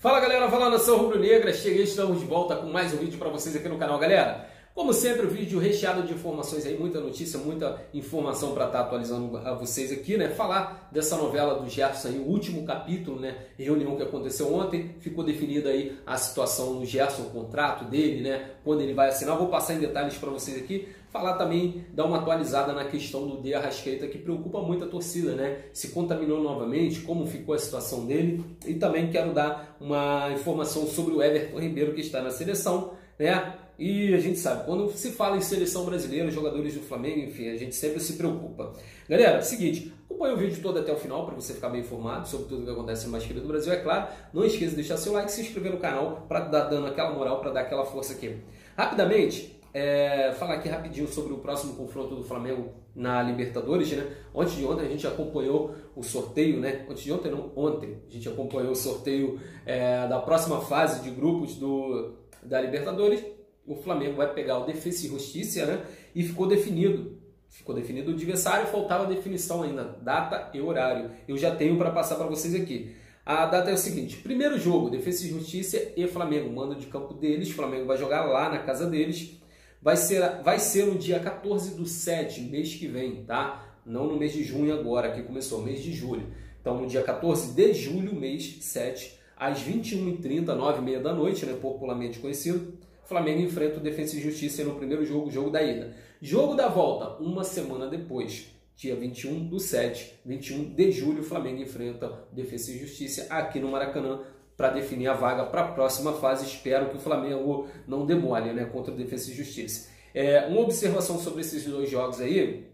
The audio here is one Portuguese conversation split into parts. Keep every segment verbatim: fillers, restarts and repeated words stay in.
Fala galera, fala nação rubro-negra, cheguei, estamos de volta com mais um vídeo para vocês aqui no canal, galera. Como sempre, o vídeo recheado de informações aí, muita notícia, muita informação para estar atualizando a vocês aqui, né? Falar dessa novela do Gerson aí, o último capítulo, né? Reunião que aconteceu ontem, ficou definida aí a situação do Gerson, o contrato dele, né? Quando ele vai assinar, vou passar em detalhes para vocês aqui. Falar também, dar uma atualizada na questão do De Arrascaeta, que preocupa muito a torcida, né? Se contaminou novamente, como ficou a situação dele. E também quero dar uma informação sobre o Everton Ribeiro, que está na seleção, né? E a gente sabe, quando se fala em seleção brasileira, jogadores do Flamengo, enfim, a gente sempre se preocupa. Galera, seguinte, acompanha o vídeo todo até o final para você ficar bem informado sobre tudo que acontece no mais querido do Brasil, é claro. Não esqueça de deixar seu like, se inscrever no canal para dar dando aquela moral, para dar aquela força aqui. Rapidamente, é, falar aqui rapidinho sobre o próximo confronto do Flamengo na Libertadores, né? Ontem de ontem a gente acompanhou o sorteio, né? Ontem de ontem não, ontem a gente acompanhou o sorteio é, da próxima fase de grupos do, da Libertadores. O Flamengo vai pegar o Defensa e Justiça, né? E ficou definido. Ficou definido o adversário, faltava definição ainda, data e horário. Eu já tenho para passar para vocês aqui. A data é o seguinte: primeiro jogo, Defensa e Justiça e Flamengo, mando de campo deles. O Flamengo vai jogar lá na casa deles. Vai ser, vai ser no dia quatorze do sete, mês que vem, tá? Não no mês de junho agora, que começou, mês de julho. Então, no dia quatorze de julho, mês sete, às vinte e uma e trinta, nove e meia da noite, né? Popularmente conhecido. Flamengo enfrenta o Defensa e Justiça no primeiro jogo, jogo da ida. Jogo da volta, uma semana depois, dia vinte e um do sete, vinte e um de julho, o Flamengo enfrenta o Defensa e Justiça aqui no Maracanã para definir a vaga para a próxima fase. Espero que o Flamengo não demore, né, contra o Defensa e Justiça. É, uma observação sobre esses dois jogos aí,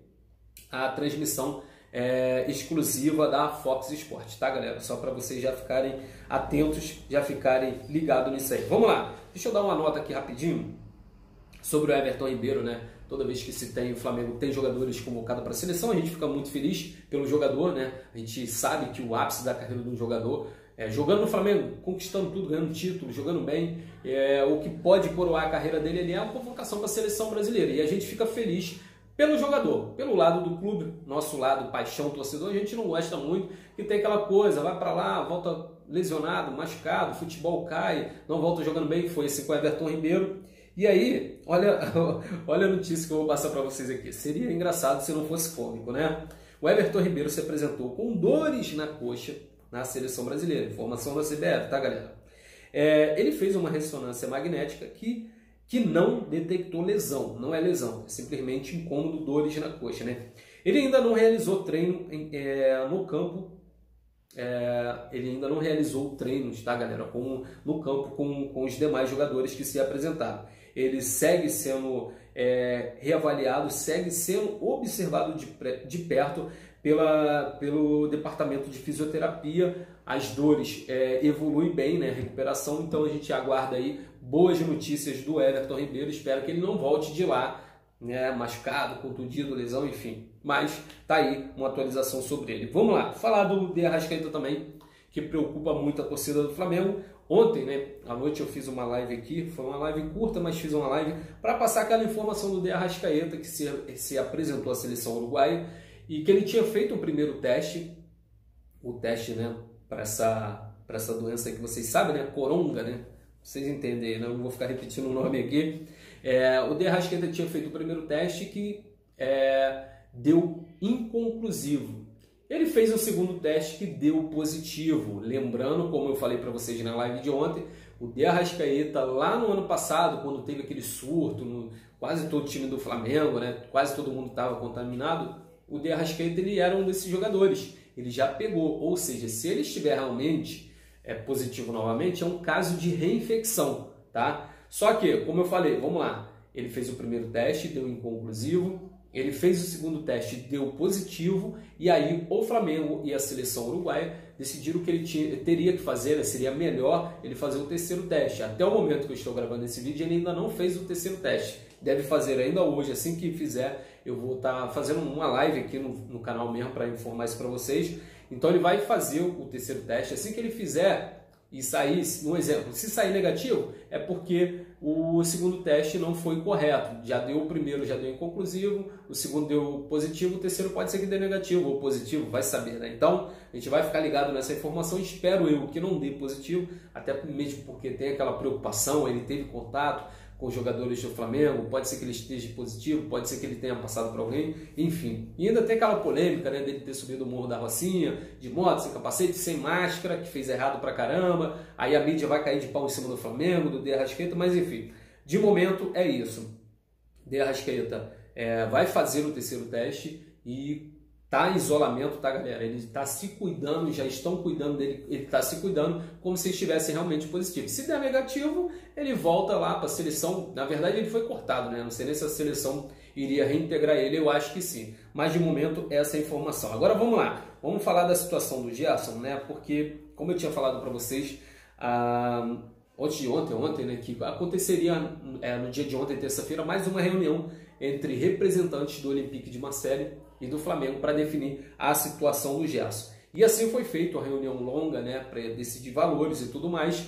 a transmissão é exclusiva da Fox Sports, tá, galera? Só para vocês já ficarem atentos, já ficarem ligados nisso aí. Vamos lá, deixa eu dar uma nota aqui rapidinho sobre o Everton Ribeiro, né? Toda vez que se tem, o Flamengo tem jogadores convocados para a seleção, a gente fica muito feliz pelo jogador, né? A gente sabe que o ápice da carreira de um jogador é jogando no Flamengo, conquistando tudo, ganhando título, jogando bem, é, o que pode coroar a carreira dele ali é a convocação para a seleção brasileira. E a gente fica feliz pelo jogador, pelo lado do clube, nosso lado paixão torcedor, a gente não gosta muito, que tem aquela coisa, vai para lá, volta lesionado, machucado, futebol cai, não volta jogando bem, foi esse com o Everton Ribeiro. E aí, olha, olha a notícia que eu vou passar para vocês aqui. Seria engraçado se não fosse cômico, né? O Everton Ribeiro se apresentou com dores na coxa na seleção brasileira, informação da C B F, tá, galera? É, ele fez uma ressonância magnética que que não detectou lesão, não é lesão, é simplesmente incômodo, dores na coxa, né? Ele ainda não realizou treino em, é, no campo, é, ele ainda não realizou treinos, tá, galera, com, no campo com, com os demais jogadores que se apresentaram. Ele segue sendo é, reavaliado, segue sendo observado de, de perto pela, pelo departamento de fisioterapia. As dores é, evoluem bem, né, recuperação, então a gente aguarda aí boas notícias do Everton Ribeiro. Espero que ele não volte de lá, né, machucado, contundido, lesão, enfim. Mas tá aí uma atualização sobre ele. Vamos lá, falar do De Arrascaeta também, que preocupa muito a torcida do Flamengo. Ontem, né, à noite eu fiz uma live aqui, foi uma live curta, mas fiz uma live para passar aquela informação do De Arrascaeta, que se, se apresentou à seleção uruguaia e que ele tinha feito o primeiro teste, o teste, né, para essa, para essa doença aí que vocês sabem, né, coronga, né? Vocês entendem, né? Eu não vou ficar repetindo o nome aqui. É, o De Arrascaeta tinha feito o primeiro teste que é, deu inconclusivo. Ele fez o segundo teste que deu positivo. Lembrando, como eu falei para vocês na live de ontem, o De Arrascaeta lá no ano passado, quando teve aquele surto, no, quase todo o time do Flamengo, né? Quase todo mundo estava contaminado, o De Arrascaeta ele era um desses jogadores. Ele já pegou, ou seja, se ele estiver realmente é positivo novamente, é um caso de reinfecção, tá? Só que, como eu falei, vamos lá, ele fez o primeiro teste, deu inconclusivo, ele fez o segundo teste, deu positivo, e aí o Flamengo e a seleção uruguaia decidiram que ele tinha, teria que fazer, né, seria melhor ele fazer o terceiro teste. Até o momento que eu estou gravando esse vídeo, ele ainda não fez o terceiro teste. Deve fazer ainda hoje, assim que fizer, eu vou estar fazendo uma live aqui no, no canal mesmo para informar isso para vocês. Então ele vai fazer o terceiro teste, assim que ele fizer, e sair, um exemplo, se sair negativo, é porque o segundo teste não foi correto. Já deu o primeiro, já deu inconclusivo, o segundo deu positivo, o terceiro pode ser que dê negativo ou positivo, vai saber, né? Então, a gente vai ficar ligado nessa informação, espero eu que não dê positivo, até mesmo porque tem aquela preocupação, ele teve contato com os jogadores do Flamengo, pode ser que ele esteja positivo, pode ser que ele tenha passado para alguém, enfim. E ainda tem aquela polêmica, né, dele ter subido o Morro da Rocinha, de moto, sem capacete, sem máscara, que fez errado pra caramba, aí a mídia vai cair de pau em cima do Flamengo, do De Arrascaeta, mas enfim, de momento é isso. De Arrascaeta é, vai fazer o terceiro teste e tá em isolamento, tá, galera? Ele está se cuidando, já estão cuidando dele, ele está se cuidando como se estivesse realmente positivo. Se der negativo, ele volta lá para a seleção. Na verdade, ele foi cortado, né? Não sei nem se a seleção iria reintegrar ele, eu acho que sim. Mas de momento, essa é a informação. Agora vamos lá, vamos falar da situação do Gerson, né? Porque, como eu tinha falado para vocês, ah, ontem de ontem, ontem, né? Que aconteceria é, no dia de ontem, terça-feira, mais uma reunião entre representantes do Olympique de Marseille e do Flamengo para definir a situação do Gerson. E assim foi feito, a reunião longa, né, para decidir valores e tudo mais.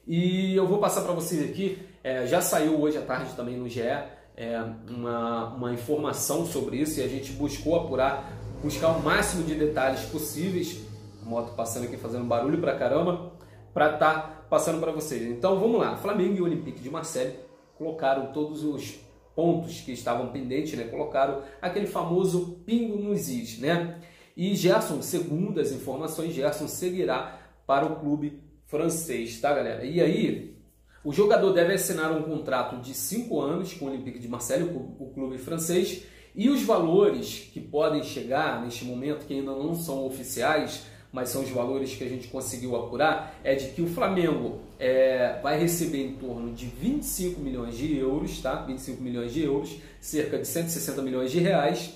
E eu vou passar para vocês aqui, é, já saiu hoje à tarde também no G E, é, uma, uma informação sobre isso e a gente buscou apurar, buscar o máximo de detalhes possíveis. A moto passando aqui fazendo barulho pra caramba, para estar tá passando para vocês. Então vamos lá, Flamengo e Olympique de Marseille colocaram todos os pontos que estavam pendentes, né? Colocaram aquele famoso pingo nos is, né? E Gerson, segundo as informações, Gerson seguirá para o clube francês, tá, galera? E aí, o jogador deve assinar um contrato de cinco anos com o Olympique de Marseille, o clube francês, e os valores que podem chegar neste momento, que ainda não são oficiais, mas são os valores que a gente conseguiu apurar, é de que o Flamengo é, vai receber em torno de vinte e cinco milhões de euros, tá? vinte e cinco milhões de euros, cerca de cento e sessenta milhões de reais,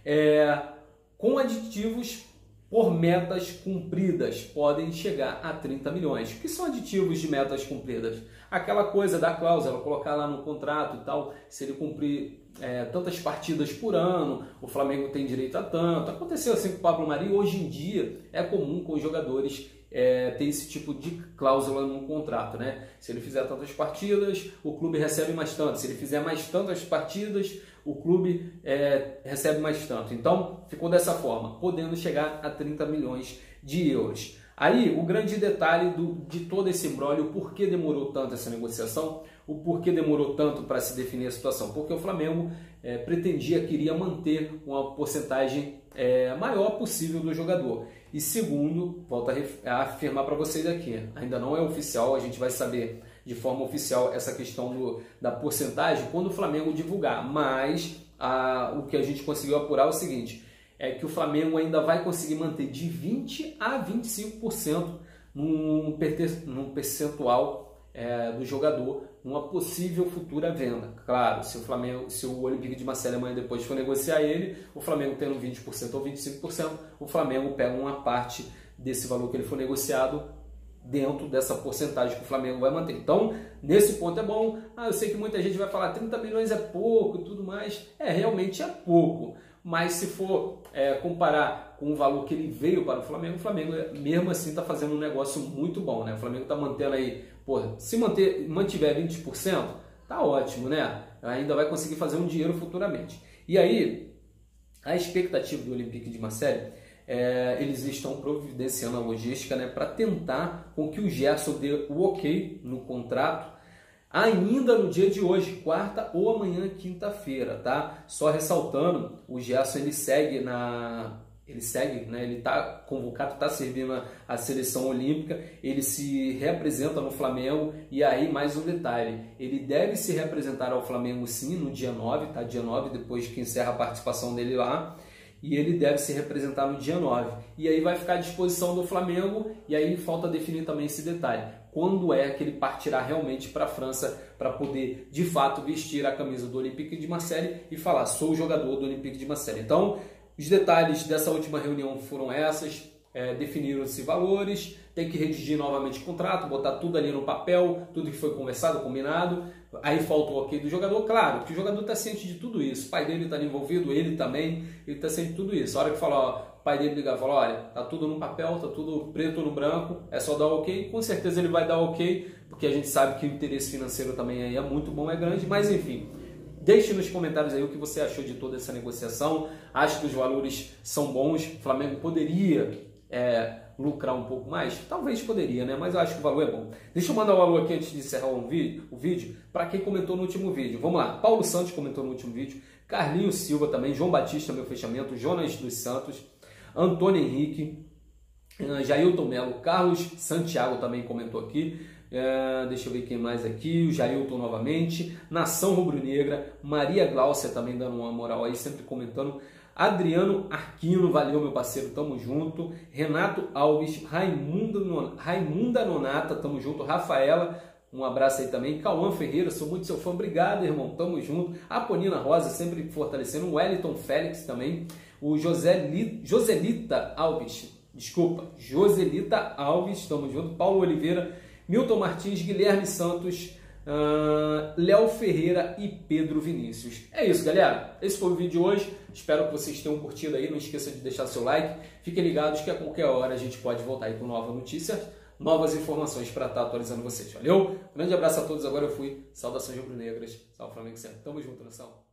é, com aditivos por metas cumpridas, podem chegar a trinta milhões. O que são aditivos de metas cumpridas? Aquela coisa da cláusula, colocar lá no contrato e tal, se ele cumprir é, tantas partidas por ano, o Flamengo tem direito a tanto. Aconteceu assim com o Pablo Mari, hoje em dia é comum com os jogadores é, ter esse tipo de cláusula no contrato, né? Se ele fizer tantas partidas, o clube recebe mais tanto. Se ele fizer mais tantas partidas, o clube é, recebe mais tanto. Então, ficou dessa forma, podendo chegar a trinta milhões de euros. Aí, o grande detalhe do, de todo esse imbróglio, o porquê demorou tanto essa negociação, o porquê demorou tanto para se definir a situação. Porque o Flamengo é, pretendia, queria manter uma porcentagem é, maior possível do jogador. E segundo, volto a, a afirmar para vocês aqui, ainda não é oficial, a gente vai saber de forma oficial essa questão do, da porcentagem quando o Flamengo divulgar. Mas a, o que a gente conseguiu apurar é o seguinte, é que o Flamengo ainda vai conseguir manter de vinte a vinte e cinco por cento num, num percentual é, do jogador numa possível futura venda. Claro, se o Flamengo, se o Olympique de Marseille amanhã depois for negociar ele, o Flamengo tendo vinte por cento ou vinte e cinco por cento, o Flamengo pega uma parte desse valor que ele for negociado dentro dessa porcentagem que o Flamengo vai manter. Então, nesse ponto é bom. Ah, eu sei que muita gente vai falar trinta milhões é pouco e tudo mais. É, realmente é pouco. Mas se for é, comparar com o valor que ele veio para o Flamengo, o Flamengo mesmo assim está fazendo um negócio muito bom, né? O Flamengo está mantendo aí, porra, se manter, mantiver vinte por cento, tá ótimo, né? Ainda vai conseguir fazer um dinheiro futuramente. E aí, a expectativa do Olympique de Marseille, é, eles estão providenciando a logística, né, para tentar com que o Gerson dê o ok no contrato ainda no dia de hoje, quarta ou amanhã, quinta-feira, tá? Só ressaltando, o Gerson ele segue na, ele segue, né? Ele tá convocado, tá servindo a, a seleção olímpica, ele se representa no Flamengo e aí mais um detalhe, ele deve se representar ao Flamengo sim no dia nove, tá? Dia nove, depois que encerra a participação dele lá. E ele deve se representar no dia nove. E aí vai ficar à disposição do Flamengo, e aí falta definir também esse detalhe. Quando é que ele partirá realmente para a França para poder, de fato, vestir a camisa do Olympique de Marseille e falar, sou o jogador do Olympique de Marseille. Então, os detalhes dessa última reunião foram essas, é, definiram-se valores, tem que redigir novamente o contrato, botar tudo ali no papel, tudo que foi conversado, combinado. Aí falta o ok do jogador, claro, que o jogador está ciente de tudo isso, o pai dele está envolvido, ele também, ele está ciente de tudo isso. A hora que fala, ó, pai dele ligar e falar, olha, tá tudo no papel, tá tudo preto no branco, é só dar ok, com certeza ele vai dar ok, porque a gente sabe que o interesse financeiro também aí é muito bom, é grande, mas enfim, deixe nos comentários aí o que você achou de toda essa negociação, acho que os valores são bons, o Flamengo poderia é, lucrar um pouco mais? Talvez poderia, né? Mas eu acho que o valor é bom. Deixa eu mandar um alô aqui antes de encerrar um vídeo, o vídeo, para quem comentou no último vídeo. Vamos lá, Paulo Santos comentou no último vídeo, Carlinhos Silva também, João Batista, meu fechamento, Jonas dos Santos, Antônio Henrique, Jailton Melo, Carlos Santiago também comentou aqui, é, deixa eu ver quem mais aqui, o Jailton novamente, Nação Rubro-Negra, Maria Gláucia também dando uma moral aí, sempre comentando, Adriano Arquino, valeu meu parceiro, tamo junto, Renato Alves, Raimundo, Raimunda Nonata, tamo junto, Rafaela, um abraço aí também, Cauã Ferreira, sou muito seu fã, obrigado irmão, tamo junto, Aponina Rosa, sempre fortalecendo, o Wellington Félix também, o José Joselita Alves, desculpa, Joselita Alves, tamo junto, Paulo Oliveira, Milton Martins, Guilherme Santos, uh, Léo Ferreira e Pedro Vinícius. É isso, galera. Esse foi o vídeo de hoje. Espero que vocês tenham curtido aí. Não esqueça de deixar seu like. Fiquem ligados que a qualquer hora a gente pode voltar aí com nova notícia, novas informações para estar atualizando vocês. Valeu? Grande abraço a todos. Agora eu fui. Saudações rubro-negras. Salve Flamengo sempre. Tamo junto, nação.